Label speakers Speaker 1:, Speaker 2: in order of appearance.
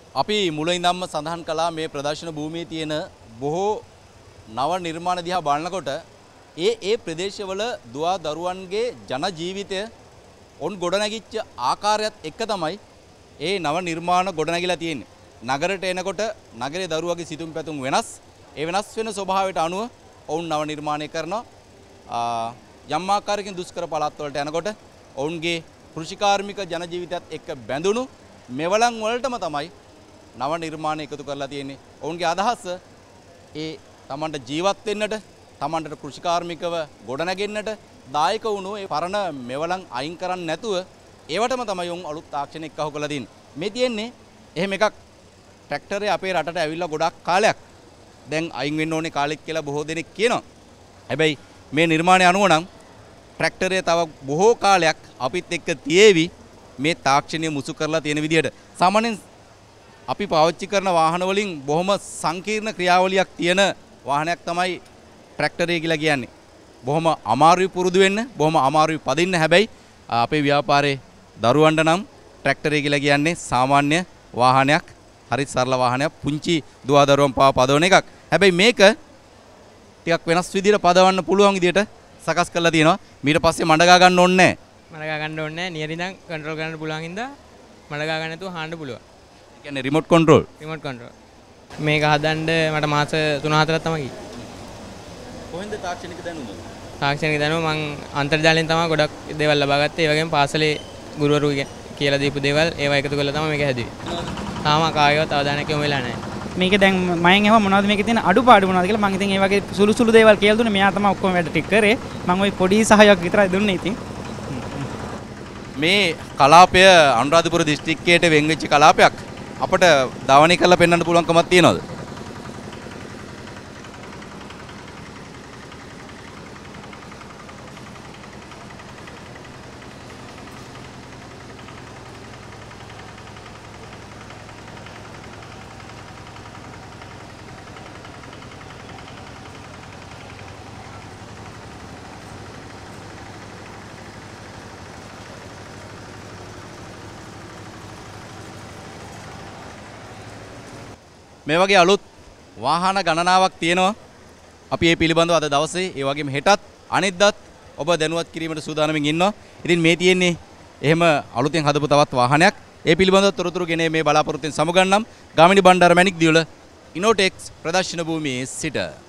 Speaker 1: අපි මුලින්දම්ම සඳහන් කළා මේ ප්‍රදර්ශන භූමියේ තියෙන බොහෝ නව නිර්මාණ දිහා බලනකොට ඒ ප්‍රදේශවල දුවා දරුවන්ගේ ජන ජීවිතය ඔන් ගොඩනැගිච්ච ආකාරයත් එක්ක තමයි ඒ නව නිර්මාණ ගොඩනැගිලා තියෙන්නේ. නගරයට එනකොට නගරයේ දරුවගේ සිතුම් පැතුම් වෙනස්. ඒ වෙනස් වෙන ස්වභාවයට අනුව ඔවුන් නව නිර්මාණය කරනවා. යම් ආකාරයකින් දුෂ්කර පළාත් වලට යනකොට ඔවුන්ගේ කෘෂිකාර්මික ජන ජීවිතයත් එක්ක බැඳුණු මෙවලන් වලටම තමයි නව නිර්මාණ එකතු කරලා තියෙන්නේ. ඔවුන්ගේ අදහස ඒ තමන්ට ජීවත් වෙන්නට, තමන්ට කෘෂිකාර්මිකව ගොඩනැගෙන්නට දායක වුණු ඒ පරණ මෙවලන් අයින් කරන්නේ නැතුව ඒවටම තමයි උන් අලුත් තාක්ෂණයක් අහු කරලා තින්නේ. මේ තියෙන්නේ එහෙම එකක් ට්‍රැක්ටරේ අපේ රටට ඇවිල්ලා ගොඩක් කාලයක් දැන් අයින් වෙන්න ඕනේ කාලෙක කියලා බොහෝ දෙනෙක් කියනවා. හැබැයි මේ නිර්මාණය අනුව නම් ට්‍රැක්ටරේ තව බොහෝ කාලයක් අපිත් එක්ක තියේවි මේ තාක්ෂණය මුසු කරලා තියෙන විදිහට. සාමාන්‍යයෙන් අපි පාවිච්චි කරන වාහන වලින් බොහොම සංකීර්ණ ක්‍රියාවලියක් තියෙන වාහනයක් තමයි ට්‍රැක්ටරය කියලා කියන්නේ. බොහොම අමාරුයි පුරුදු වෙන්න, බොහොම අමාරුයි පදින්න. හැබැයි අපේ ව්‍යාපාරයේ දරුවන්ට නම් ට්‍රැක්ටරය කියලා කියන්නේ සාමාන්‍ය වාහනයක්, හරි සරල වාහනයක්, පුංචි දුවා දරුවන් පදවන එකක්. හැබැයි මේක ටිකක් වෙනස් විදිහට පදවන්න පුළුවන් විදිහට සකස් කරලා තියෙනවා. ඊට පස්සේ මඩගා ගන්න ඕනේ නැහැ.
Speaker 2: මඩගා ගන්න ඕනේ නැහැ. නියරින්දන් කන්ට්‍රෝල් කරන්න පුළුවන් හින්දා මඩගා ගන්න නැතුව හාන්න පුළුවන්.
Speaker 1: ඒ කියන්නේ රිමෝට් කන්ට්‍රෝල්.
Speaker 2: Remote control. මේක හදන්න මට මාස 3-4ක් තමයි ගියේ.
Speaker 1: කොහෙන්ද තාක්ෂණික දැනුම?
Speaker 2: තාක්ෂණික දැනුම මං අන්තර්ජාලයෙන් තමයි ගොඩක් දේවල් ලබා ගත්තේ. ඒ වගේම පාසලේ ගුරුවරු කියලා දීපු දේවල් ඒවා එකතු කරලා තමයි මේක හැදුවේ. තාම කායවත් අවධානයක් යොමු වෙලා නැහැ.
Speaker 3: මේක දැන් මයෙන් එහෙම මොනවද මේකේ තියෙන අඩුපාඩු මොනවද කියලා මං ඉතින් ඒ වගේ සුළු සුළු දේවල් කියලා දුන්නේ. මෙයා තමයි ඔක්කොම වැඩ ටික කරේ. මං ওই පොඩි සහයෝගයක් විතරයි දුන්නේ ඉතින්.
Speaker 1: මේ කලාපය අනුරාධපුර දිස්ත්‍රික්කයට වෙන් වෙච්ච කලාපයක්. අපිට දවණි කරලා පෙන්වන්න පුළුවන්කමක් තියනවද? මේ වගේ අලුත් වාහන ගණනාවක් තියෙනවා. අපි මේ පිළිබඳව අද දවසේ ඒ වගේම හෙටත් අනිද්දාත් ඔබ දැනුවත් කිරීමට සූදානම්ින් ඉන්නවා. ඉතින් මේ තියෙන්නේ එහෙම අලුතෙන් හදපු තවත් වාහනයක්. ඒ පිළිබඳව තොරතුරු ගෙන මේ බලාපොරොත්තුෙන් සමුගන්නම්. ගාමිණී බණ්ඩාර මැණික් දියුල ඉනෝටෙක්ස් ප්‍රදර්ශන භූමියේ සිට